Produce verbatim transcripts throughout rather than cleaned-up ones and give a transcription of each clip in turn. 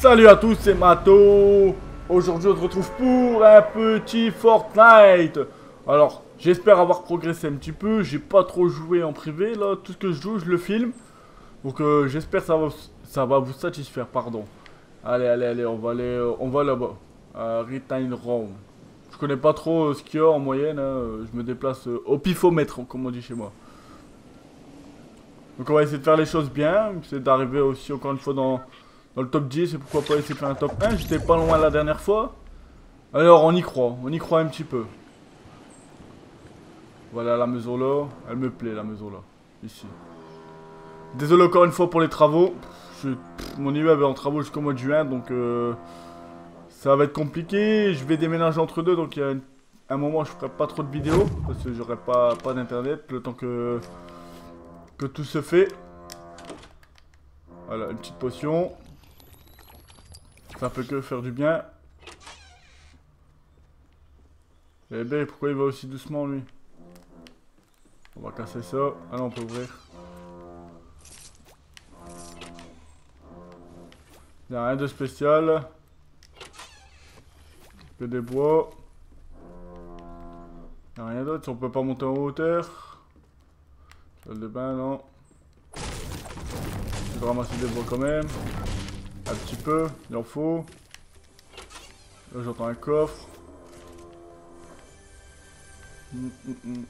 Salut à tous, c'est Mato. Aujourd'hui on se retrouve pour un petit Fortnite. Alors j'espère avoir progressé un petit peu. J'ai pas trop joué en privé là. Tout ce que je joue je le filme. Donc euh, j'espère que ça va, ça va vous satisfaire, pardon. Allez allez allez, on va aller euh, on va là-bas à Retain Round. Je connais pas trop euh, ce qu'il y a en moyenne hein. Je me déplace euh, au pifomètre comme on dit chez moi. Donc on va essayer de faire les choses bien. Essayer d'arriver aussi encore une fois dans Dans le top dix, et pourquoi pas essayer de faire un top un. J'étais pas loin la dernière fois. Alors on y croit, on y croit un petit peu. Voilà la maison là, elle me plaît la maison là, ici. Désolé encore une fois pour les travaux. Je, pff, mon immeuble est en travaux jusqu'au mois de juin, donc euh, ça va être compliqué. Je vais déménager entre deux, donc il y a une, un moment je ferai pas trop de vidéos, parce que j'aurai pas, pas d'internet, le temps que, que tout se fait. Voilà, une petite potion. Ça peut que faire du bien. Eh ben, pourquoi il va aussi doucement lui? On va casser ça. Ah non, on peut ouvrir. Il n'y a rien de spécial. Que des bois. Il n'y a rien d'autre. On peut pas monter en hauteur. Salle de bain, non. Je vais ramasser des bois quand même. Un petit peu, il en faut. Là j'entends un coffre. Mm, mm, mm.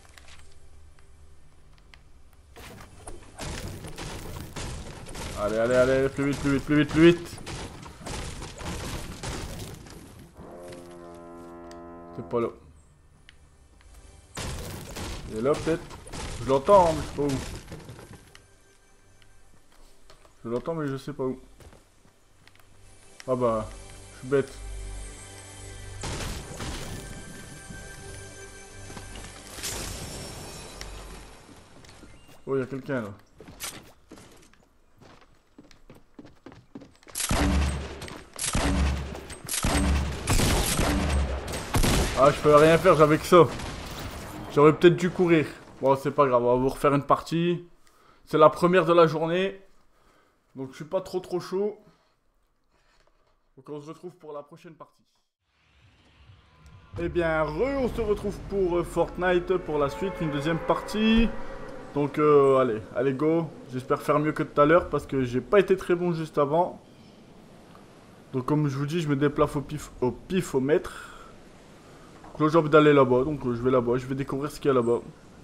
Allez, allez, allez, plus vite, plus vite, plus vite, plus vite. C'est pas là. Il est là peut-être. Je l'entends, mais je sais pas où. Je l'entends, mais je sais pas où. Ah bah, je suis bête. Oh, il y a quelqu'un là. Ah, je peux rien faire, j'avais que ça. J'aurais peut-être dû courir. Bon, c'est pas grave, on va vous refaire une partie. C'est la première de la journée. Donc, je suis pas trop trop chaud. Donc, on se retrouve pour la prochaine partie. Eh bien, re, on se retrouve pour euh, Fortnite pour la suite, une deuxième partie. Donc, euh, allez, allez, go. J'espère faire mieux que tout à l'heure parce que j'ai pas été très bon juste avant. Donc, comme je vous dis, je me déplace au, pif, au pifomètre. Donc là, j'ai envie d'aller là-bas. Donc, euh, je vais là-bas. Je vais découvrir ce qu'il y a là-bas.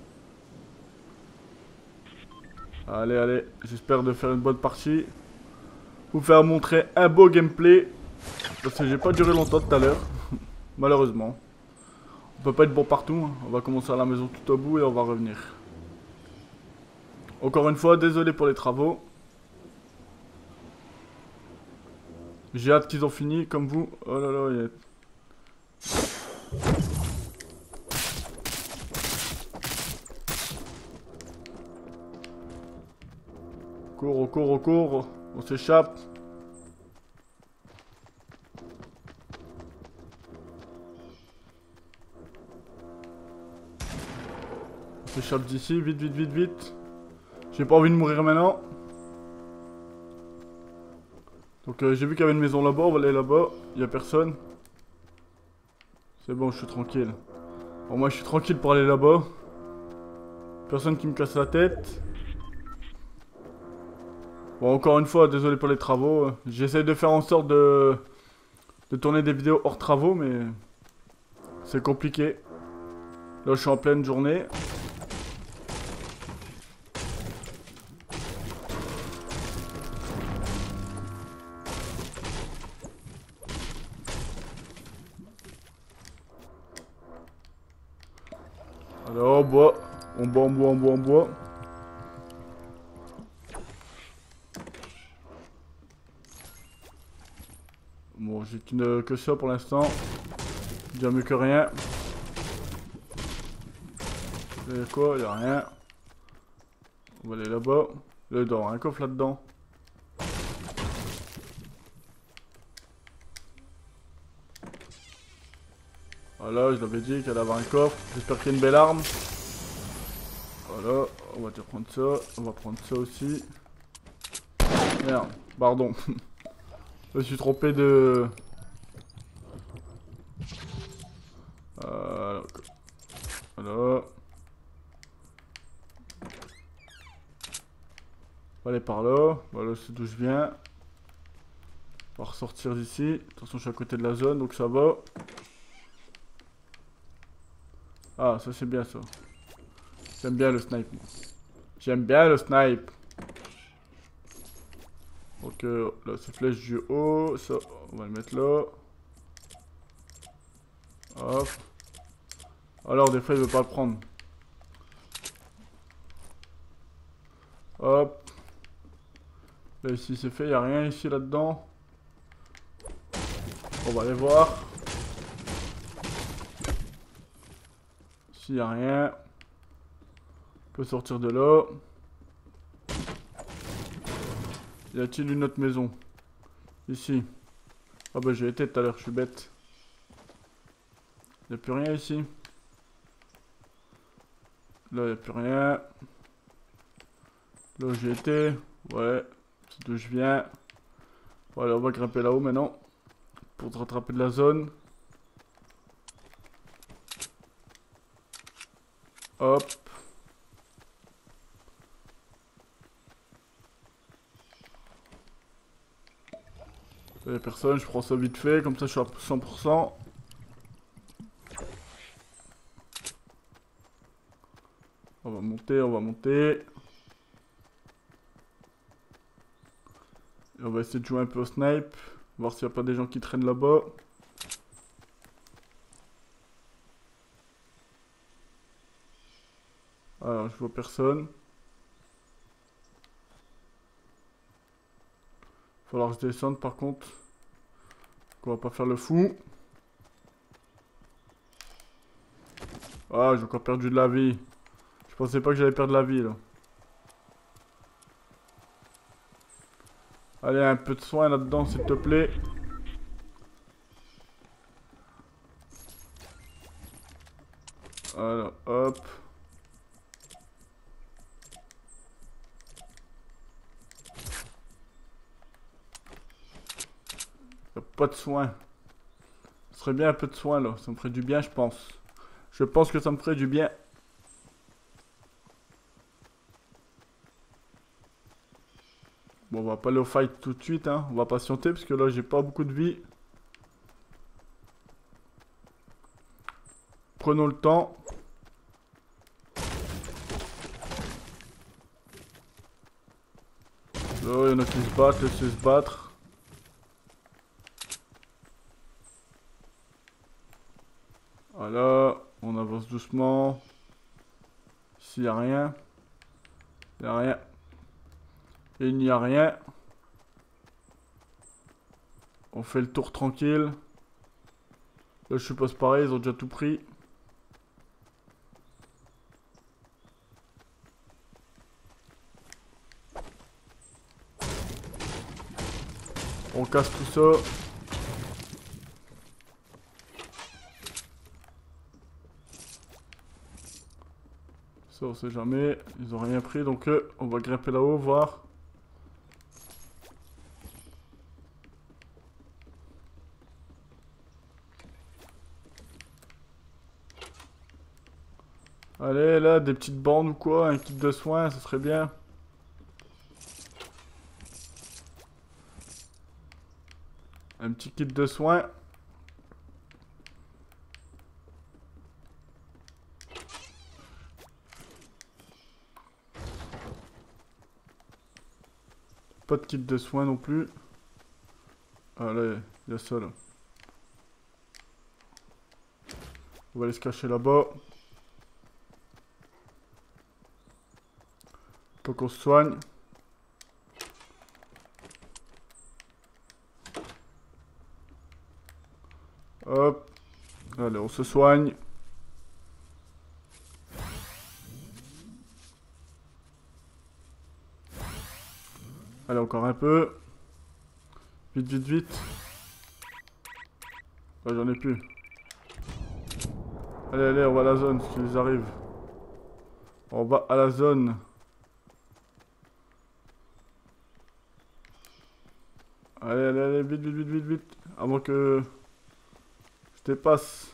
Allez, allez. J'espère de faire une bonne partie. Vous faire montrer un beau gameplay. Parce que j'ai pas duré longtemps tout à l'heure. Malheureusement. On peut pas être bon partout. Hein. On va commencer à la maison tout au bout et on va revenir. Encore une fois, désolé pour les travaux. J'ai hâte qu'ils ont fini comme vous. Oh là là, il y a... Cours, on court, on court. On s'échappe. On s'échappe d'ici, vite, vite, vite, vite. J'ai pas envie de mourir maintenant. Donc euh, j'ai vu qu'il y avait une maison là-bas, on va aller là-bas. Il y a personne. C'est bon, je suis tranquille. Bon, moi je suis tranquille pour aller là-bas. Personne qui me casse la tête. Bon, encore une fois, désolé pour les travaux. J'essaie de faire en sorte de... de tourner des vidéos hors travaux, mais... c'est compliqué. Là, je suis en pleine journée. Alors, on boit. On boit, on boit, on boit, on boit. Bon, j'ai qu'une que ça pour l'instant. Déjà mieux que rien. Il y a quoi? Il y a rien. On va aller là-bas. Là, il doit y avoir un coffre là-dedans. Voilà, je l'avais dit qu'il allait avoir un coffre. J'espère qu'il y a une belle arme. Voilà, on va te prendre ça. On va prendre ça aussi. Merde, pardon. Je me suis trompé de... Euh... Voilà. On va aller par là. Voilà, c'est d'où je viens. On va ressortir d'ici. Attention, je suis à côté de la zone, donc ça va. Ah, ça c'est bien ça. J'aime bien le snipe. J'aime bien le snipe. Donc euh, là, c'est flèche du haut. Ça, on va le mettre là. Hop. Alors, des fois, il veut pas le prendre. Hop. Là, ici, c'est fait. Il n'y a rien ici, là-dedans. On va aller voir. Ici, il n'y a rien. On peut sortir de là. Y a-t-il une autre maison? Ici. Ah bah j'ai été tout à l'heure, je suis bête. Y a plus rien ici. Là y a plus rien. Là où j'ai été. Ouais. C'est d'où je viens. Voilà, on va grimper là-haut maintenant. Pour se rattraper de la zone. Hop. Il y a personne, je prends ça vite fait, comme ça je suis à cent pour cent. On va monter, on va monter. Et on va essayer de jouer un peu au snipe. Voir s'il n'y a pas des gens qui traînent là-bas. Alors, je vois personne. Il va falloir que je descende par contre. On va pas faire le fou. Ah, j'ai encore perdu de la vie. Je pensais pas que j'allais perdre la vie là. Allez, un peu de soin là-dedans s'il te plaît. Voilà, hop. Y a pas de soin. Ce serait bien un peu de soin là. Ça me ferait du bien, je pense. Je pense que ça me ferait du bien. Bon, on va pas aller au fight tout de suite, hein. On va patienter parce que là, j'ai pas beaucoup de vie. Prenons le temps. Là, il y en a qui se battent, laissez se battre. Voilà, on avance doucement. Ici, il n'y a rien. Il n'y a rien. Et il n'y a rien. On fait le tour tranquille. Là, je suppose pareil, ils ont déjà tout pris. On casse tout ça. Ça, on sait jamais. Ils ont rien pris, donc euh, on va grimper là-haut, voir. Allez, là, des petites bandes ou quoi, un kit de soins, ça serait bien. Un petit kit de soins. Pas de kit de soins non plus. Ah là, il y a ça là. On va aller se cacher là-bas. Faut qu'on se soigne. Hop. Allez, on se soigne. Allez, encore un peu. Vite, vite, vite. Là, j'en ai plus. Allez, allez, on va à la zone, si ils arrivent. On va à la zone. Allez, allez, allez, vite, vite, vite, vite, vite. Avant que je dépasse.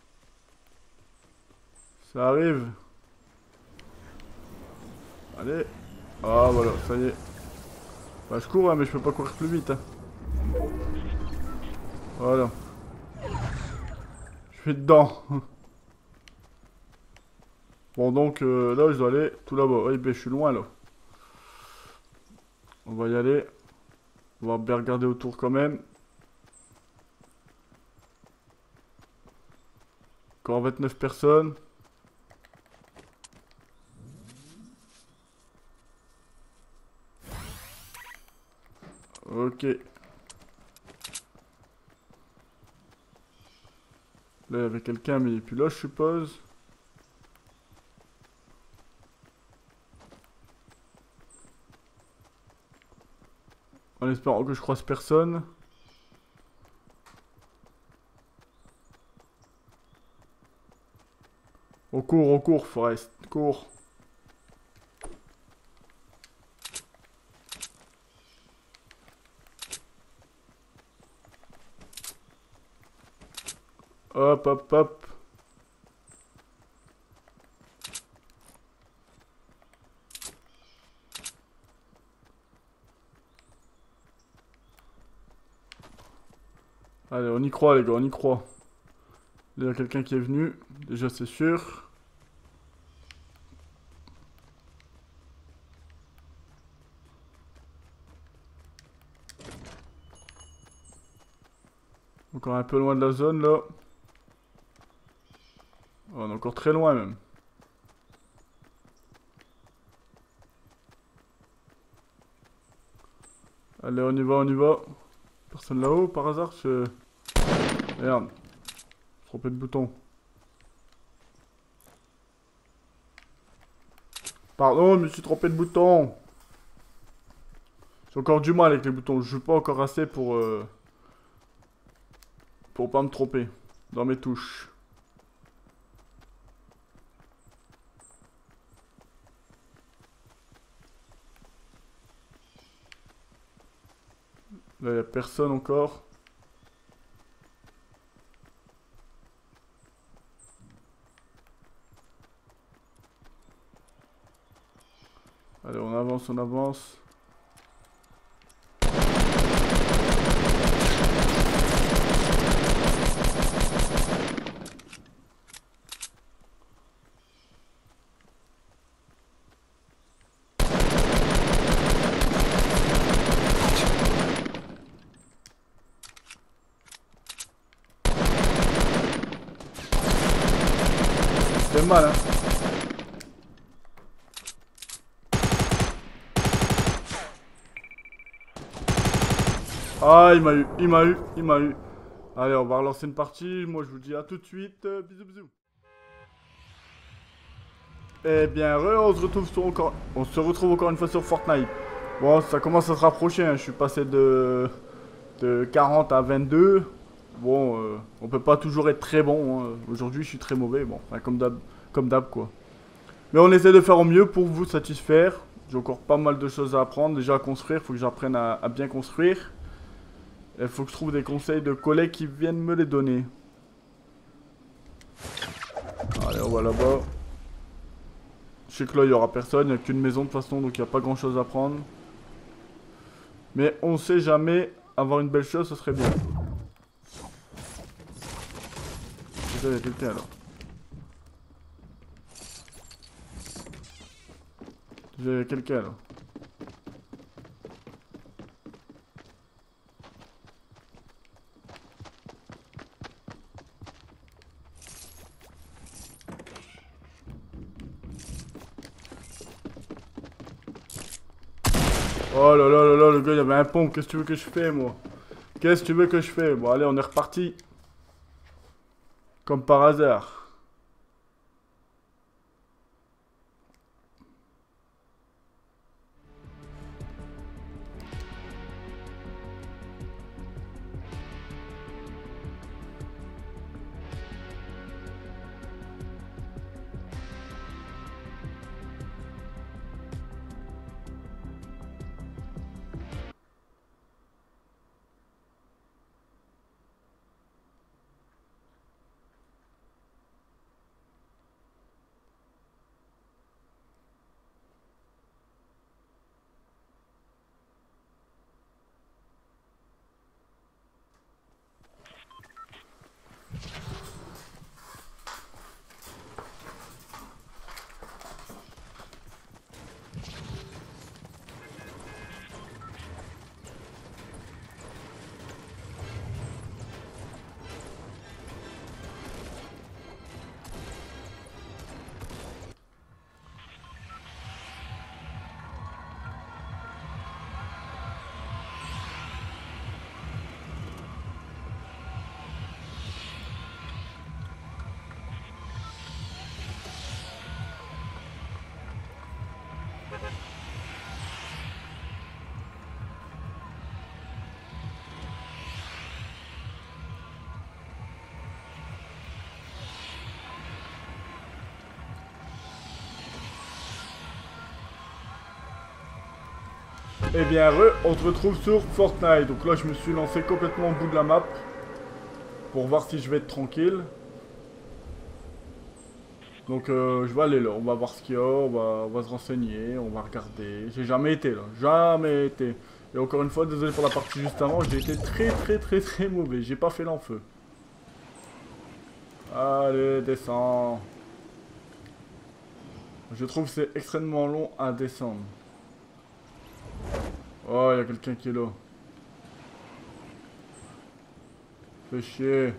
Ça arrive. Allez. Ah, voilà, ça y est. Bah, je cours, hein, mais je peux pas courir plus vite. Hein. Voilà. Je suis dedans. Bon, donc euh, là, je dois aller tout là-bas. Oui, ben, je suis loin là. On va y aller. On va bien regarder autour quand même. Encore vingt-neuf personnes. Ok. Là, il y avait quelqu'un, mais il est plus là, je suppose. En espérant que je croise personne. On court, on court, Forest. Cours. Hop, hop, hop. Allez, on y croit, les gars, on y croit. Il y a quelqu'un qui est venu. Déjà, c'est sûr. Encore un peu loin de la zone, là. On est encore très loin, même. Allez, on y va, on y va. Personne là-haut, par hasard, je... Merde. Trompé de bouton. Pardon, je me suis trompé de bouton. J'ai encore du mal avec les boutons. Je joue pas encore assez pour... Euh... Pour pas me tromper. Dans mes touches. Là, y a personne encore. Allez, on avance, on avance. C'est mal, hein. Ah, il m'a eu, il m'a eu, il m'a eu. Allez, on va relancer une partie. Moi, je vous dis à tout de suite. Euh, bisous, bisous. Eh bien, re, on se retrouve sur encore, on se retrouve encore une fois sur Fortnite. Bon, ça commence à se rapprocher. Hein. Je suis passé de de quarante à vingt-deux. Bon, euh, on peut pas toujours être très bon. Hein. Aujourd'hui, je suis très mauvais. Bon, enfin, comme d'hab, comme d'hab quoi. Mais on essaie de faire au mieux pour vous satisfaire. J'ai encore pas mal de choses à apprendre. Déjà à construire, il faut que j'apprenne à, à bien construire. Il faut que je trouve des conseils de collègues qui viennent me les donner. Allez, on va là-bas. Je sais que là, il n'y aura personne. Il n'y a qu'une maison de toute façon, donc il n'y a pas grand-chose à prendre. Mais on sait jamais. Avoir une belle chose, ce serait bien. Déjà, il y a quelqu'un là. Déjà, il y a quelqu'un là. Oh là là là là, le gars, il y avait un pompe. Qu'est-ce que tu veux que je fais, moi? Qu'est-ce que tu veux que je fais? Bon, allez, on est reparti. Comme par hasard. Eh bien, re, on se retrouve sur Fortnite. Donc là, je me suis lancé complètement au bout de la map. Pour voir si je vais être tranquille. Donc euh, je vais aller là, on va voir ce qu'il y a, on va, on va se renseigner, on va regarder. J'ai jamais été là, jamais été. Et encore une fois, désolé pour la partie juste avant, j'ai été très très très très mauvais, j'ai pas fait l'enfeu. Allez, descends. Je trouve que c'est extrêmement long à descendre. Oh, il y a quelqu'un qui est là. Fais chier.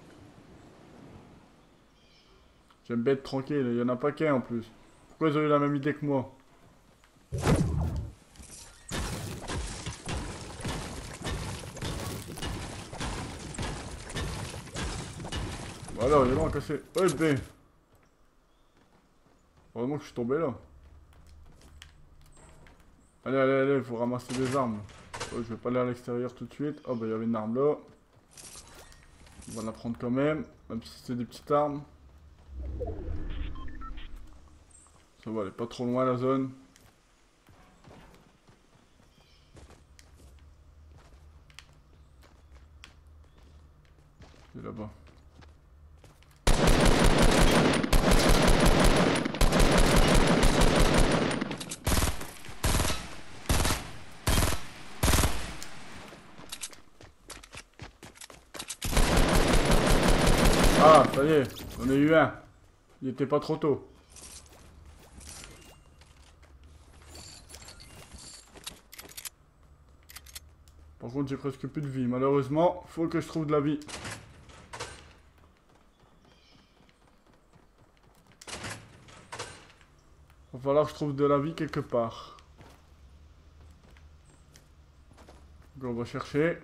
J'aime bien être tranquille, il y en a pas qu'un en plus. Pourquoi ils ont eu la même idée que moi? Voilà, il est long à casser. Oh, B. Heureusement que je suis tombé là. Allez, allez, allez, faut ramasser des armes. Oh, je vais pas aller à l'extérieur tout de suite. Oh, bah, il y avait une arme là. On va la prendre quand même, même si c'est des petites armes. Ça va, elle est pas trop loin la zone. C'est là-bas. Ah, ça y est, on a eu un. Il était pas trop tôt. Par contre, j'ai presque plus de vie. Malheureusement, faut que je trouve de la vie. Va falloir que je trouve de la vie quelque part. Donc on va chercher.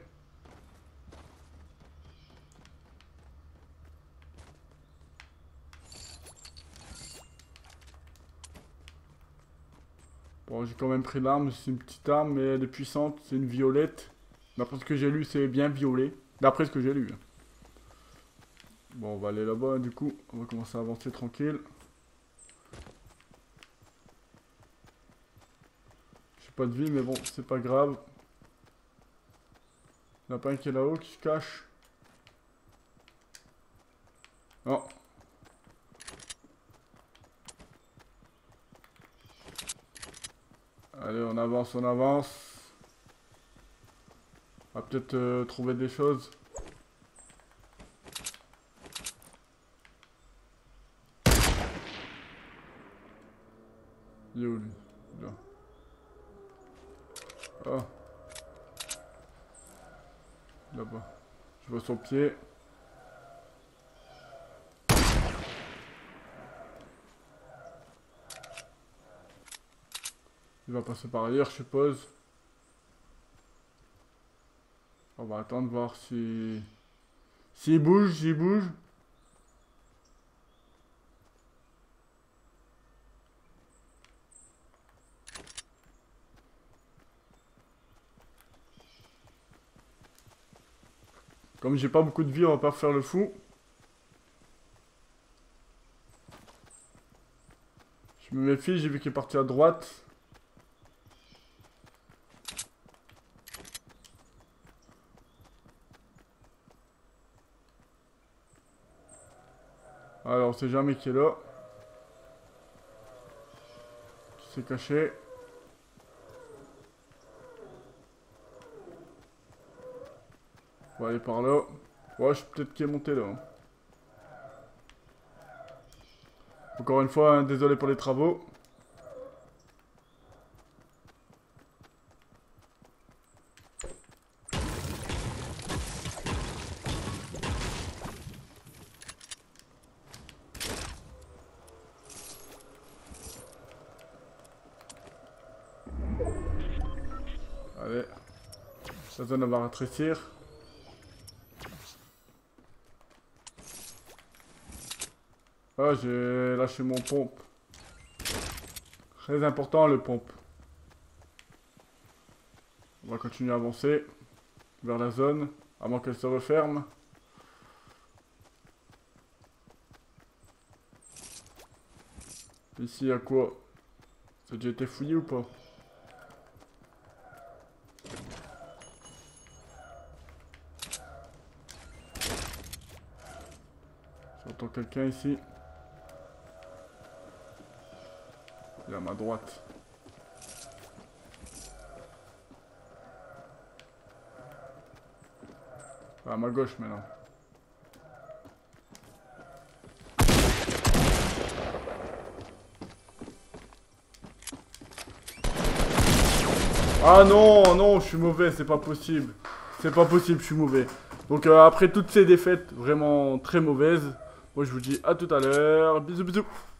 Bon, j'ai quand même pris l'arme. C'est une petite arme, mais elle est puissante. C'est une violette. D'après ce que j'ai lu, c'est bien violet. D'après ce que j'ai lu. Bon, on va aller là-bas, du coup. On va commencer à avancer tranquille. J'ai pas de vie, mais bon, c'est pas grave. Il n'y en a pas un qui est là-haut, qui se cache. Non. Allez, on avance, on avance. On va peut-être euh, trouver des choses. Il est où lui? Là. Oh. Là-bas. Je vois son pied. Il va passer par ailleurs, je suppose. On va attendre voir si... S'il bouge, s'il bouge. Comme j'ai pas beaucoup de vie, on va pas faire le fou. Je me méfie, j'ai vu qu'il est parti à droite. Alors, on sait jamais qui est là. Qui s'est caché. On va aller par là. Ouais, je suis peut-être qui est monté là. Encore une fois, hein, désolé pour les travaux. Allez. La zone va rétrécir. Ah, j'ai lâché mon pompe. Très important le pompe. On va continuer à avancer vers la zone, avant qu'elle se referme. Ici, à quoi? Ça a déjà été fouillé ou pas? J'entends quelqu'un ici. Il est à ma droite. À ma gauche maintenant. Ah non, non, je suis mauvais, c'est pas possible. C'est pas possible, je suis mauvais. Donc euh, après toutes ces défaites vraiment très mauvaises, moi je vous dis à tout à l'heure. Bisous, bisous.